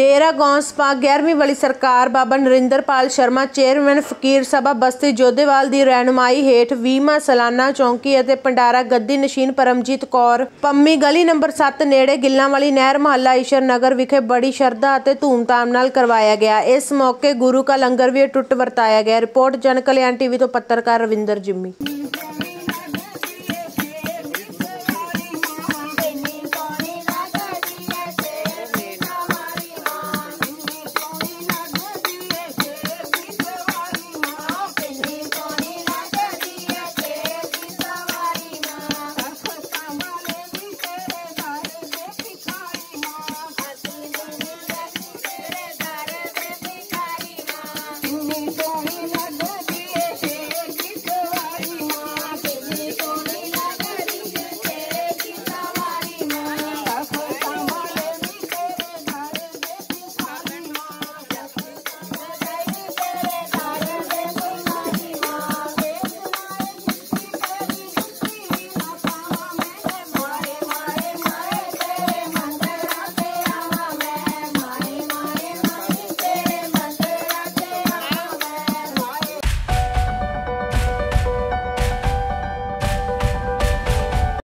डेरा गौंसपा 11वीं वाली सरकार बाबा नरिंदरपाल शर्मा चेयरमैन फकीर सभा बस्ती जोधेवाल की रहनुमाई हेठ 20वां सालाना चौंकी ਅਤੇ ਭੰਡਾਰਾ ਗੱਦੀ ਨਸ਼ੀਨ ਪਰਮਜੀਤ ਕੌਰ ਪੰਮੀ ਗਲੀ ਨੰਬਰ 7 ਨੇੜੇ ਗਿੱਲਾਂ ਵਾਲੀ ਨਹਿਰ ਮੁਹੱਲਾ ਈਸ਼ਰ ਨਗਰ ਵਿਖੇ ਬੜੀ ਸ਼ਰਧਾ ਅਤੇ ਧੂਮਧਾਮ ਨਾਲ ਕਰਵਾਇਆ ਗਿਆ। ਇਸ ਮੌਕੇ ਗੁਰੂ ਕਾ ਲੰਗਰ ਵੀ ਟੁੱਟ ਵਰਤਾਇਆ ਗਿਆ। ਰਿਪੋਰਟ ਜਨ ਕਲਿਆਣ ਟੀਵੀ ਤੋਂ ਪੱਤਰਕਾਰ ਰਵਿੰਦਰ ਜਿੰਮੀ।